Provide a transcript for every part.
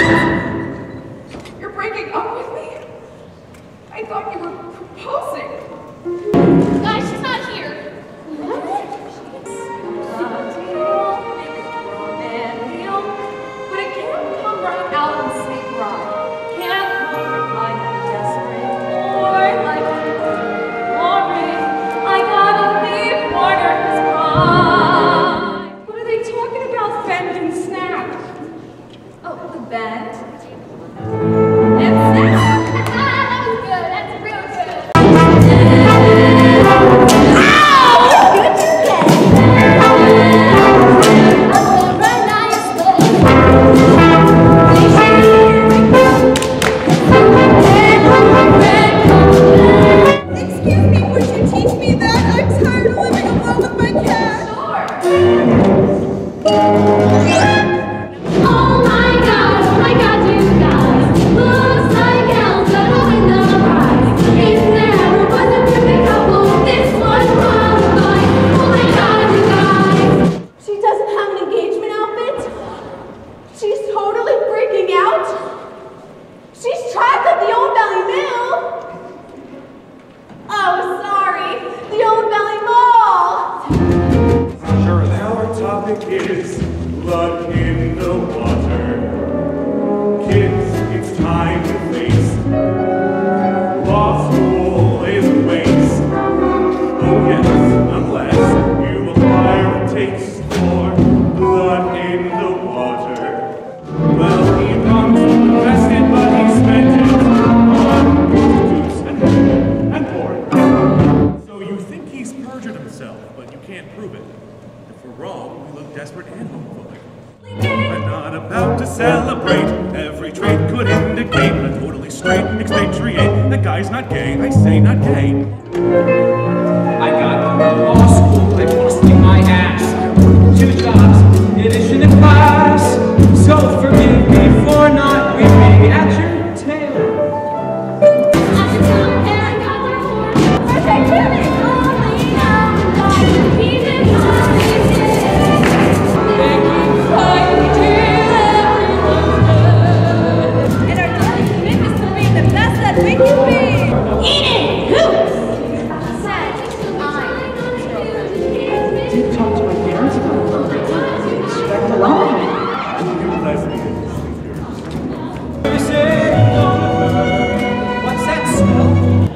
You're breaking up with me? I thought you were proposing. Guys, she's not here. What? But it can't come right out and say right. Can't come like a desperate or like a glory. I gotta leave Warner's pride. What are they talking about, bend and snap? Oh, the bend? And snap? That was good. That's real good. Excuse me, would you teach me that? I'm tired of living alone with my cat. Oh my God, you guys. Looks like Elsa in the rise. If there ever was a perfect couple, this one qualifies. Oh my God, you guys. She doesn't have an engagement outfit. She's totally freaking out. She's trapped at the Old Valley Mill. Oh, sorry, the Old Valley Mall. Sure, our topic is blood in the water. Kids, it's time to face law school is a waste. Oh yes, unless you acquire a taste for blood in the water. Well, he once invested, but he spent it on prostitutes and porn. So you think he's perjured himself, but you can't prove it. If we're wrong, we look desperate and homophobic. I'm not about to celebrate. Every trait could indicate a totally straight expatriate. That guy's not gay, I say not gay. I got through law school by busting my ass. 2 jobs, in addition to class. So forgive me for not weeping at your tail. After some hair, I got their horn. But they couldn't only know God. He did not exist. They keep fighting till everyone's dead. And our daily commitments to being the best that we can be. Eating hoops. Did talk to my parents about it. Expect a lot of me. You lesbians. What's that smell?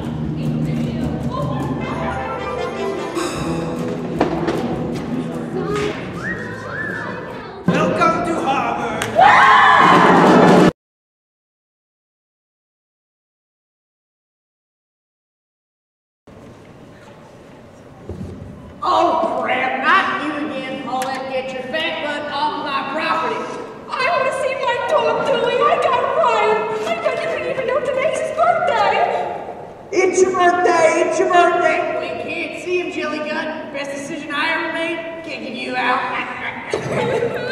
Welcome to Harvard. Oh crap, not you again, Paulette. Get your fat butt off my property. I want to see my dog, Dewey. I got Ryan. I bet you didn't even know today's his birthday. It's your birthday, it's your birthday. We can't see him, Jelly Gut. Best decision I ever made, kicking you out.